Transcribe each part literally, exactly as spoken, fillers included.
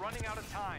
running out of time.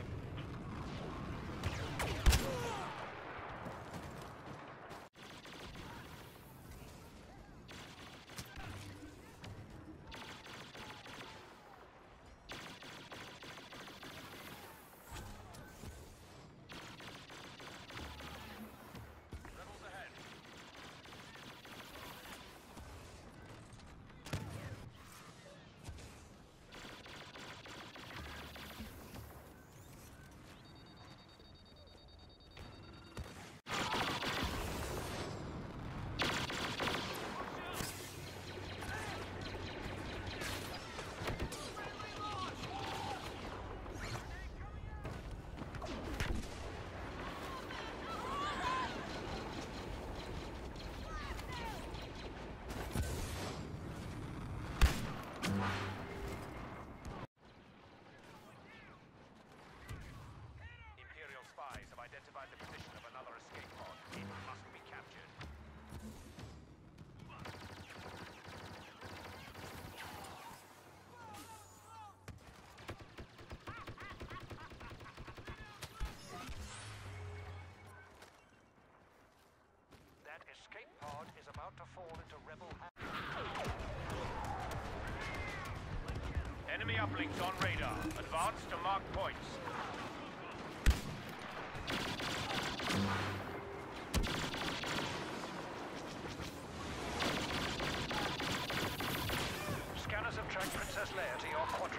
Spies have identified the position of another escape pod. It must be captured. That escape pod is about to fall into rebel hands. Enemy uplinks on radar. Advance to mark points. Scanners have tracked Princess Leia to your quadrant.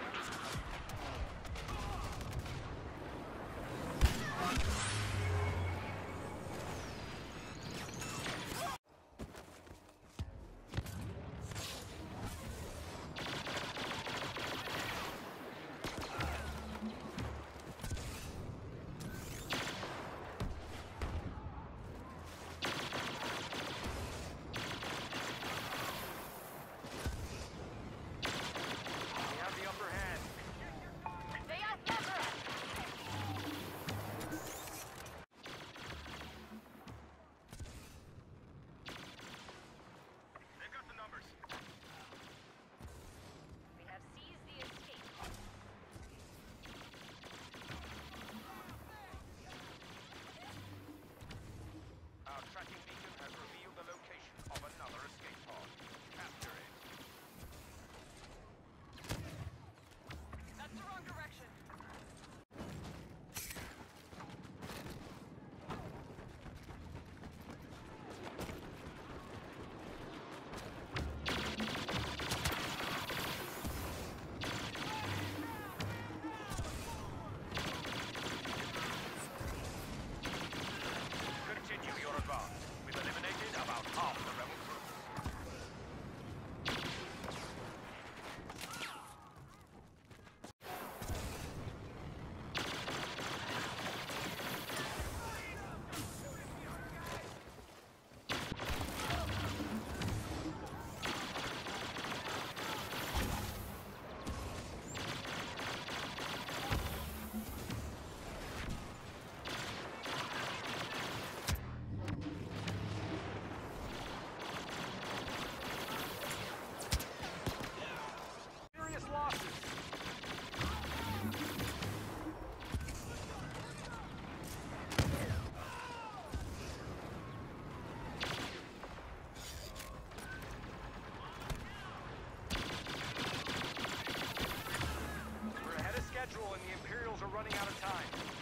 Tracking beacon has revealed the location of another escape pod. Capture it. That's the wrong direction. Continue your advance. We've eliminated about half the rebel troops. We're ahead of schedule and the Imperials are running out of time.